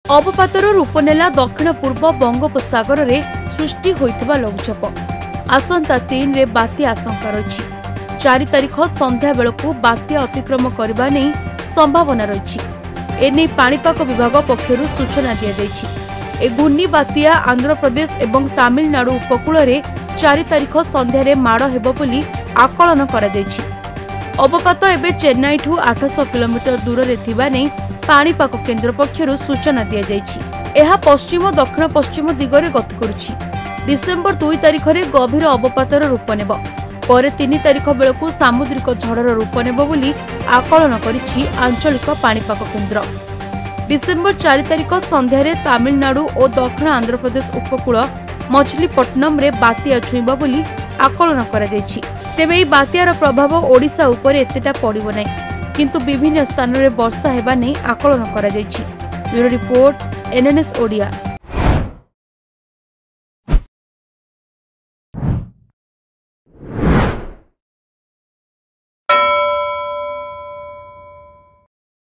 अवपातर रूप नेला दक्षिण पूर्व बंगोपसागर रे सृष्टि होइथिबा लघुचाप। आसंता 3 रे बात्या आशंका रही। 4 तारिख संध्या बेलू बात्या अतिक्रम करबा नै संभावना रही। एने पाणीपाग विभाग पक्षरु सूचना दिया जायछि। ए घूर्णी बात्या आंध्र प्रदेश एवं तमिलनाडु उपकूल रे 4 तारिख संध्या रे माड़ हेबो बोली आकलन करा जायछि। अवपात एबे चेन्नई ठू 800 किलोमीटर दूर रे थिबा नै पाणीपाग केन्द्र पक्षरु सूचना दिया जायछि। एहा पश्चिम दक्षिण पश्चिम दिगरे गति करुछि। डिसेम्बर 2 तारिख रे गभीर अवपातर रूप नेब। परे 3 तारिख बेलू सामुद्रिक झड़र रूप नेब बोली आकलन करिछि आंचलिक पाणीपाग केन्द्र। डिसेम्बर 4 तारिख संध्या रे तमिलनाडु और दक्षिण आंध्र प्रदेश उपकूल मछलीपट्टनम रे बात्या छुईब बोली आकलन करा जायछि। तेबे एही बात्यार प्रभाव ओडिशा उपरे एतेटा पड़िबो नै, किंतु विभिन्न स्थान रे वर्षा हेबा नै आकलन करा जायछि। Bureau report, NNS Odia.